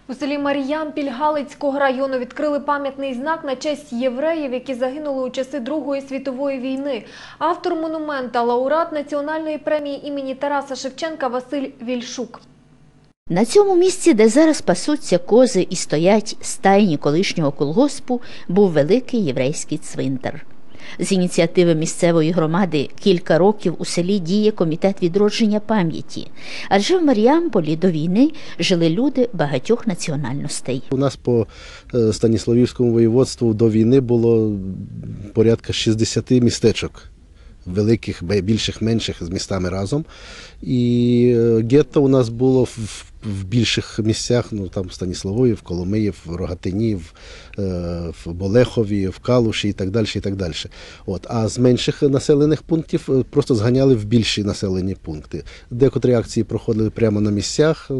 У селі Маріямпіль Галицького району відкрили пам'ятний знак на честь євреїв, які загинули у часи Другої світової війни. Автор монумента – лауреат національної премії імені Тараса Шевченка Василь Вільшук. На цьому місці, де зараз пасуться кози і стоять стайні колишнього колгоспу, був великий єврейський цвинтар. З ініціативи місцевої громади кілька років у селі діє комітет відродження пам'яті. Адже в Маріамполі до війни жили люди багатьох національностей. У нас по Станіславівському воєводству до війни було порядка 60 містечок. Великих, більших, менших, з містами разом. І гетто у нас було в більших місцях, ну там в Станіславові, в Коломиї, в Рогатині, в Болехові, в Калуші і так далі, і так далі. А з менших населених пунктів просто зганяли в більші населені пункти. Декотрі акції проходили прямо на місцях,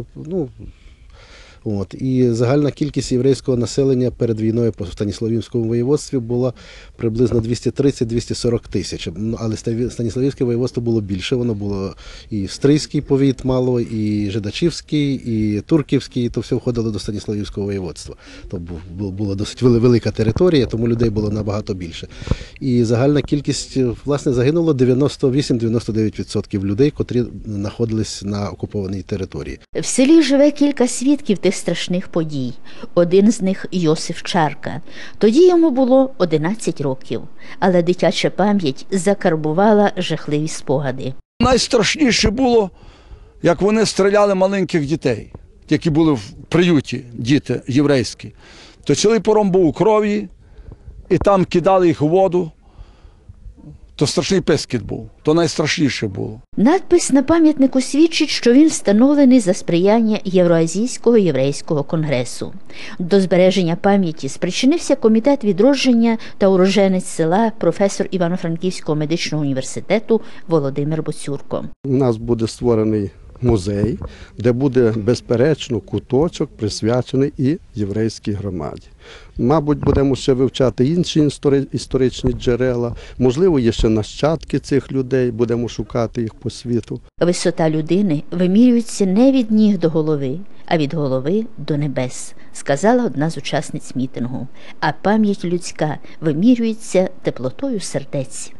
І загальна кількість єврейського населення перед війною по Станіславівському воєводстві була приблизно 230-240 тисяч. Але Станіславівське воєводство було більше, воно було і Стрийський повіт мало, і Жидачівський, і Турківський, то все входило до Станіславівського воєводства. То була досить велика територія, тому людей було набагато більше. І загальна кількість, власне, загинуло 98-99% людей, котрі знаходились на окупованій території. В селі живе кілька свідків тих страшних подій. Один з них – Йосиф Чарка. Тоді йому було 11 років, але дитяча пам'ять закарбувала жахливі спогади. Найстрашніше було, як вони стріляли маленьких дітей, які були в приюті, діти єврейські. То цілий пором був у крові, і там кидали їх у воду. То страшний пискіт був, то найстрашніше було. Надпис на пам'ятнику свідчить, що він встановлений за сприяння Євроазійського єврейського конгресу. До збереження пам'яті спричинився комітет відродження та уроженець села, професор Івано-Франківського медичного університету Володимир Боцюрко. У нас буде створений музей, де буде, безперечно, куточок присвячений і єврейській громаді. Мабуть, будемо ще вивчати інші історичні джерела, можливо, є ще нащадки цих людей, будемо шукати їх по світу. Висота людини вимірюється не від ніг до голови, а від голови до небес, сказала одна з учасниць мітингу. А пам'ять людська вимірюється теплотою сердець.